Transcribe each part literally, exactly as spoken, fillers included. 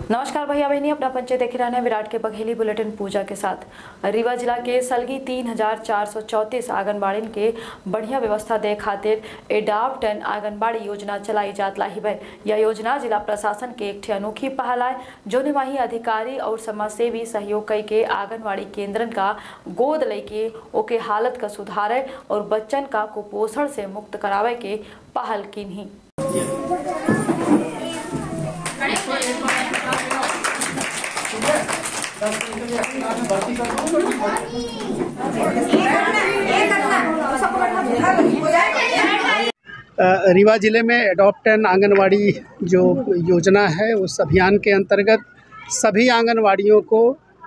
नमस्कार भैया बहनी, अपना पंचायत देख रहे हैं विराट के बघेली बुलेटिन पूजा के साथ। रीवा जिला के सलगी तीन हजार चार सौ चौतीस आंगनबाड़ी के बढ़िया व्यवस्था दे खातिर एडॉप्ट एंड आंगनबाड़ी योजना चलाई जात लाही है। यह योजना जिला प्रशासन के एक अनोखी पहल है जो निवाही अधिकारी और समाजसेवी सहयोग कई के आंगनबाड़ी केंद्रन का गोद लेके ओके हालत का सुधारे और बच्चन का कुपोषण से मुक्त करावे के पहल की नहीं। रीवा जिले में एडॉप्ट एंड आंगनवाड़ी जो योजना है उस अभियान के अंतर्गत सभी आंगनवाड़ियों को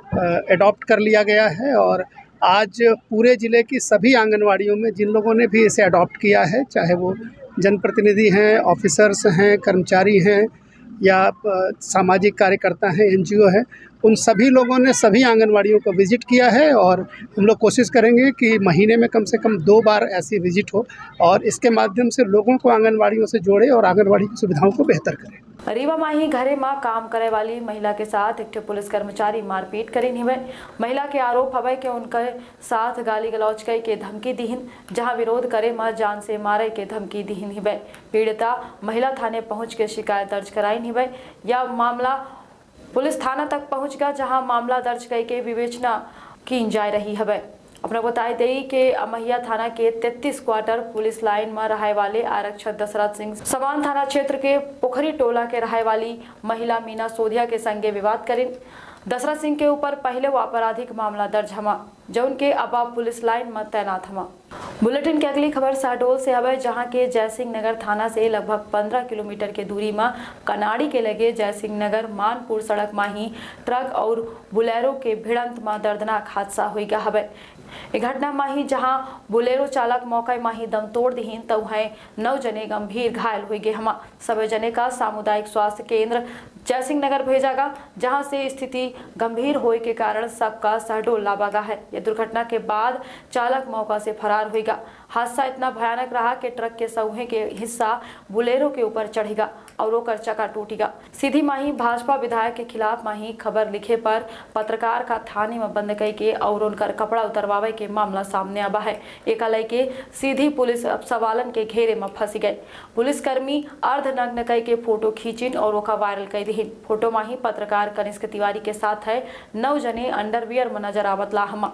एडॉप्ट कर लिया गया है और आज पूरे ज़िले की सभी आंगनवाड़ियों में जिन लोगों ने भी इसे अडॉप्ट किया है, चाहे वो जनप्रतिनिधि हैं, ऑफिसर्स हैं, कर्मचारी हैं या सामाजिक कार्यकर्ता हैं, एनजीओ है, उन सभी लोगों ने सभी आंगनवाड़ियों को विज़िट किया है और हम लोग कोशिश करेंगे कि महीने में कम से कम दो बार ऐसी विज़िट हो और इसके माध्यम से लोगों को आंगनवाड़ियों से जोड़े और आंगनवाड़ी की सुविधाओं को बेहतर करें। रीवा माही घरे में काम करे वाली महिला के साथ एक पुलिस कर्मचारी मारपीट करे निवे। महिला के आरोप हवे कि उनके साथ गाली गलौज कई के धमकी दीहिन, जहां विरोध करे में जान से मारे के धमकी दीहिन हिवे। पीड़िता महिला थाने पहुंच के शिकायत दर्ज कराई हिवे। यह मामला पुलिस थाना तक पहुंच गया, जहां मामला दर्ज कई के विवेचना की जा रही है। अपना बताई दई के अमहिया थाना के तैंतीस क्वार्टर पुलिस लाइन में रहे वाले आरक्षक दशरथ सिंह समान थाना क्षेत्र के पोखरी टोला के रहे वाली महिला मीना सोधिया के संगे विवाद करें। दशरथ सिंह के ऊपर पहले वो आपराधिक मामला दर्ज हमा जो उनके अब पुलिस लाइन में तैनात हमा। बुलेटिन की अगली खबर शहडोल से हवे, जहां के जयसिंह नगर थाना से लगभग पंद्रह किलोमीटर के दूरी में कनाड़ी के लगे जयसिंह नगर मानपुर सड़क में ही ट्रक और बुलेरो के भिड़ंत में दर्दनाक हादसा हो गया हवे। एक घटना में ही जहां बुलेरो चालक मौके में ही दम तोड़ दीन तो वह नौ जने गंभीर घायल हो गए हमा। सभी जने का सामुदायिक स्वास्थ्य केंद्र जयसिंह नगर भेजा गया, जहां से स्थिति गंभीर होने के कारण सबका शहडोल लावा गया है। यह दुर्घटना के बाद चालक मौका से फरार हो गया। हादसा इतना भयानक रहा कि ट्रक के सौहे के हिस्सा बुलेरो के ऊपर चढ़ेगा और ओकर चक्का टूटेगा। सीधी माही भाजपा विधायक के खिलाफ माही खबर लिखे पर पत्रकार का थाने में बंद कई के और उनकर कपड़ा उतरवावे के मामला सामने आवा है। एक के सीधी पुलिस अब सवालन के घेरे में फंस गए। पुलिसकर्मी अर्धनग्न कई के फोटो खींचिन और ओका वायरल कर दी। फोटो माही पत्रकार कनिष्क तिवारी के साथ है नौ जने अंडरवियर में नजर आवत लाहमा।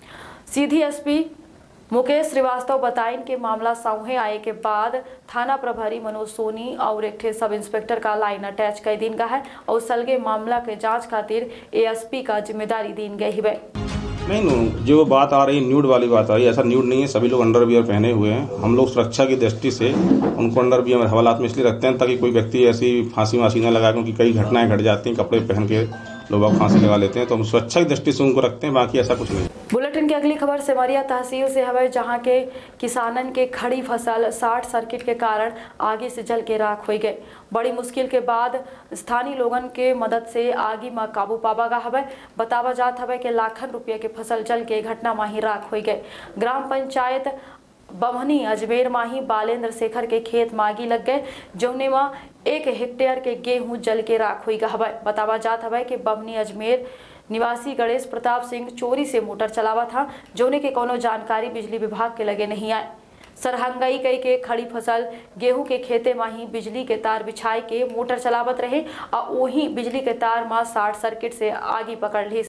सीधी एसपी मुकेश श्रीवास्तव बताइन के मामला सामने आए के बाद थाना प्रभारी मनोज सोनी और एक सब इंस्पेक्टर का लाइन अटैच कर दिन का है और सलगे मामला के जांच खातिर एएसपी का जिम्मेदारी दी गई है। नहीं नहीं, जो बात आ रही न्यूड वाली बात आ रही है, ऐसा न्यूड नहीं है। सभी लोग अंडरवियर पहने हुए हैं। हम लोग सुरक्षा की दृष्टि से उनको अंडरवियर हवालात में इसलिए रखते हैं ताकि कोई व्यक्ति ऐसी फांसी वासी न लगाए, क्योंकि कई घटनाएं घट जाती हैं, कपड़े पहन के लोग फांसी लगा लेते हैं, तो हम सुरक्षा की दृष्टि से उनको रखते हैं, बाकी ऐसा कुछ नहीं। बुलेटिन की अगली खबर सिमरिया तहसील से हवे, जहां के किसानन के खड़ी फसल शॉर्ट सर्किट के कारण आगे से जल के राख हो गए। बड़ी मुश्किल के बाद स्थानीय लोगन के मदद से आगे में काबू पावा गा हवे। बतावा जात हवे कि लाखन रुपये के फसल जल के घटना में ही राख हो गए। ग्राम पंचायत बमहनी अजमेर माही बालेंद्र शेखर के खेत मागी लग गए, जौने में एक हेक्टेयर के गेहूं जल के राख हुई हवे। बतावा जात हवे कि बमनी अजमेर निवासी गणेश प्रताप सिंह चोरी से मोटर चलावा था, जौने के कोनो जानकारी बिजली विभाग के लगे नहीं आए। सरहंगई कई के खड़ी फसल गेहूं के खेते में ही बिजली के तार बिछाई के मोटर चलावत रहे और वही बिजली के तार में शॉर्ट सर्किट से आगे पकड़ ली।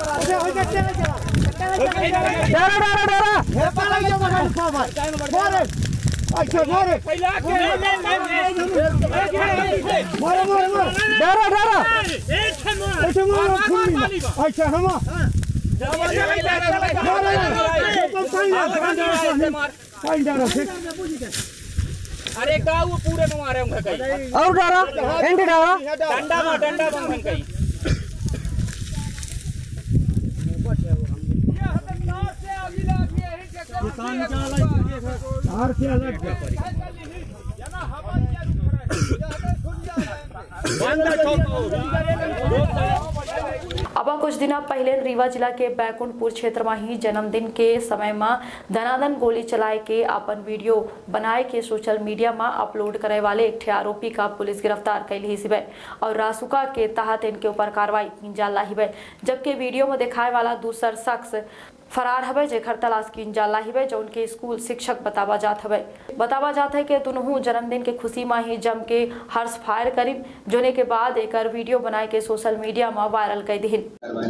अरे का वो पूरे में मारे होंगे कहीं और डारा एंटी डारा डंडा में डंडा में कहीं ये हदनार से आगे लगी है कि किसान का अलग हार से अलग जना हवा क्या रुक रहा है। अब कुछ दिन पहले रीवा जिला के बैकुंठपुर क्षेत्र में ही जन्मदिन के समय में धनाधन गोली चलाए के अपन वीडियो बनाए के सोशल मीडिया में अपलोड करे वाले एक आरोपी का पुलिस गिरफ्तार कैली ही और रासुका के तहत इनके ऊपर कार्रवाई की जा रही है। जबकि वीडियो में दिखाए वाला दूसर शख्स फरार हवे जेखर तलाश की जा रही है, जो उनके स्कूल शिक्षक बतावा जात हवे। बतावा जात है कि दोनों जन्मदिन के खुशी में ही जम के हर्ष फायर करीब जोने के बाद एक वीडियो बनाए के सोशल मीडिया में वायरल कर दी।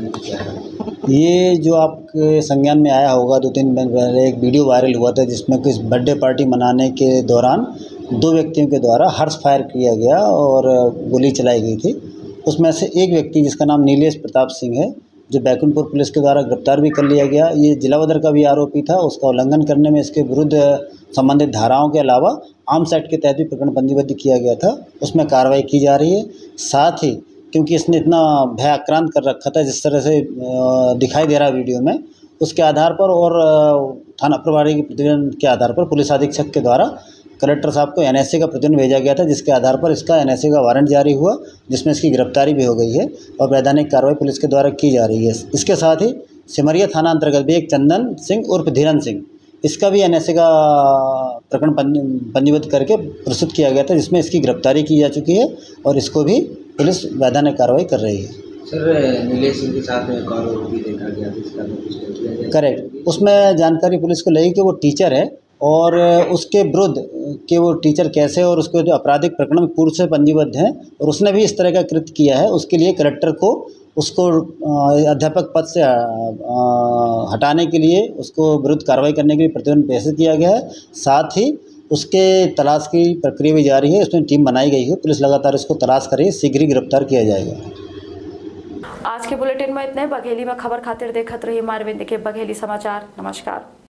ये जो आपके संज्ञान में आया होगा, दो तीन दिन पहले एक वीडियो वायरल हुआ था जिसमें कुछ बर्थडे पार्टी मनाने के दौरान दो व्यक्तियों के द्वारा हर्ष फायर किया गया और गोली चलाई गई थी। उसमें से एक व्यक्ति जिसका नाम नीलेश प्रताप सिंह है, जो बैकुंठपुर पुलिस के द्वारा गिरफ्तार भी कर लिया गया। ये जिलावदर का भी आरोपी था। उसका उल्लंघन करने में इसके विरुद्ध संबंधित धाराओं के अलावा आर्म्स एक्ट के तहत भी प्रकरण पंजीबद्ध किया गया था, उसमें कार्रवाई की जा रही है। साथ ही क्योंकि इसने इतना भय आक्रांत कर रखा था जिस तरह से दिखाई दे रहा है वीडियो में, उसके आधार पर और थाना प्रभारी के प्रतिवेदन के आधार पर पुलिस अधीक्षक के द्वारा कलेक्टर साहब को एनएसए का प्रतिवेदन भेजा गया था, जिसके आधार पर इसका एनएसए का वारंट जारी हुआ, जिसमें इसकी गिरफ्तारी भी हो गई है और वैधानिक कार्रवाई पुलिस के द्वारा की जा रही है। इसके साथ ही सिमरिया थाना अंतर्गत भी एक चंदन सिंह उर्फ धीरन सिंह, इसका भी एनएसए का प्रकरण पंजीबद्ध करके प्रस्तुत किया गया था, जिसमें इसकी गिरफ्तारी की जा चुकी है और इसको भी पुलिस वैधानिक कार्रवाई कर रही है। सर, नीलेश सिंह के साथ में एक और भी देखा गया था, इसका भी कुछ किया गया? करेक्ट। उसमें जानकारी पुलिस को लगी कि वो टीचर है और उसके विरुद्ध कि वो टीचर कैसे और उसके जो आपराधिक प्रकरण में पूर्व से पंजीबद्ध हैं और उसने भी इस तरह का कृत्य किया है। उसके लिए कलेक्टर को उसको अध्यापक पद से हटाने के लिए उसको विरुद्ध कार्रवाई करने के लिए प्रतिवेदन पेश किया गया है। साथ ही उसके तलाश की प्रक्रिया भी जारी है। उसमें टीम बनाई गई है, पुलिस लगातार उसको तलाश कर रही है, शीघ्र ही गिरफ्तार किया जाएगा। आज के बुलेटिन में इतने। बघेली में खबर खातिर देखत रही मारविंद के बघेली समाचार। नमस्कार।